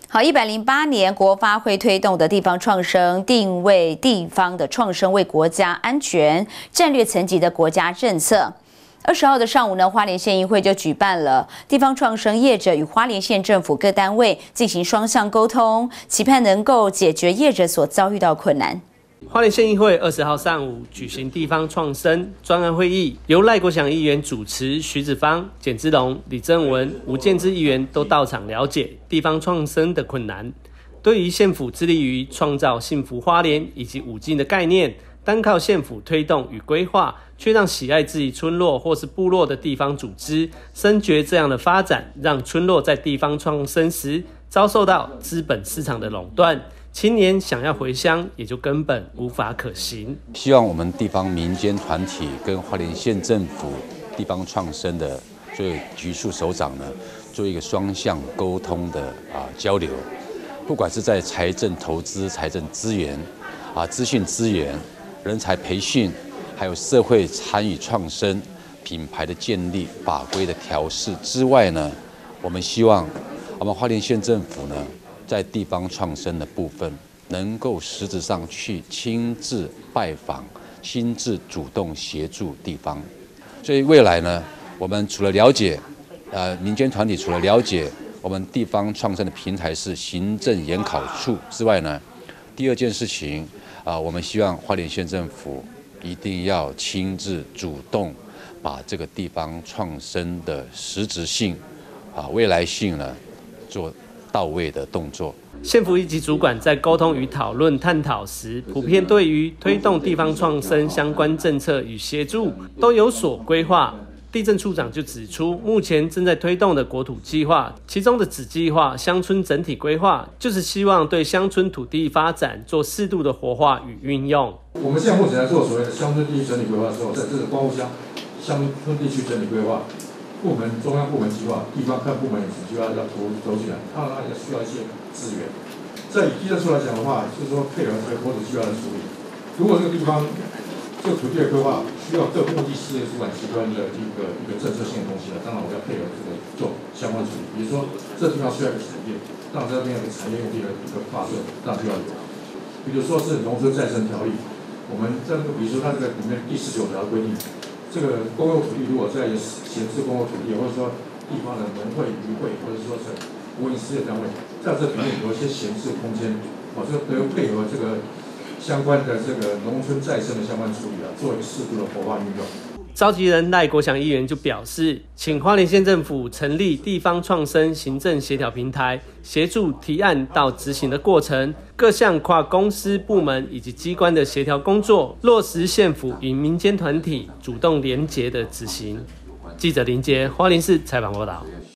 好，108年国发会推动的地方创生，定位地方的创生为国家安全战略层级的国家政策。20号的上午呢，花莲县议会就举办了地方创生业者与花莲县政府各单位进行双向沟通，期盼能够解决业者所遭遇到困难。 花莲县议会20号上午举行地方创生专案会议，由赖国祥议员主持，徐子芳、简之龙、李正文、吴建之议员都到场了解地方创生的困难。对于县府致力于创造幸福花莲以及5金的概念，单靠县府推动与规划，却让喜爱自己村落或是部落的地方组织深觉这样的发展，让村落在地方创生时遭受到资本市场的垄断。青年想要回乡，也就根本无法可行。 希望我们地方民间团体跟花莲县政府地方创生的所有局处首长呢，做一个双向沟通的交流，不管是在财政投资、财政资源资讯资源、人才培训，还有社会参与创生、品牌的建立、法规的调试之外呢，我们希望我们花莲县政府呢，在地方创生的部分，能够实质上去亲自拜访、亲自主动协助地方。所以未来呢，我们除了了解民间团体除了了解我们地方创生的平台是行政研考处之外呢，第二件事情我们希望花莲县政府一定要亲自主动把这个地方创生的实质性未来性呢做到位的动作。 县府一级主管在沟通与讨论探讨时，普遍对于推动地方创生相关政策与协助都有所规划。地政处长就指出，目前正在推动的国土计划，其中的子计划乡村整体规划，就是希望对乡村土地发展做适度的活化与运用。 我们现在目前在做所谓的乡村地区整体规划之后，在这个包括乡村地区整体规划部门、中央部门计划、地方看部门也是计划要投进来，当然也需要一些资源。在以地政处来讲的话，就是说配合这个国土计划的处理，如果这个地方这个土地的规划需要各目的事业主管机关的一个政策性的东西呢，当然我要配合这个做相关处理。比如说这地方需要一个产业，让这边有个产业用地的一个划设，当然就要有。比如说是农村再生条例，我们这个比如说它这个里面第19条规定，这个公有土地如果在闲置公有土地，或者说地方的农会、渔会，或者说是国营事业单位，在这里面有一些闲置空间，这都配合这个相关的这个农村再生的相关处理做一个适度的活化运用。 召集人赖国祥议员就表示，请花莲县政府成立地方创生行政协调平台，协助提案到执行的过程，各项跨公司部门以及机关的协调工作，落实县府与民间团体主动连结的执行。记者林杰花莲市采访报道。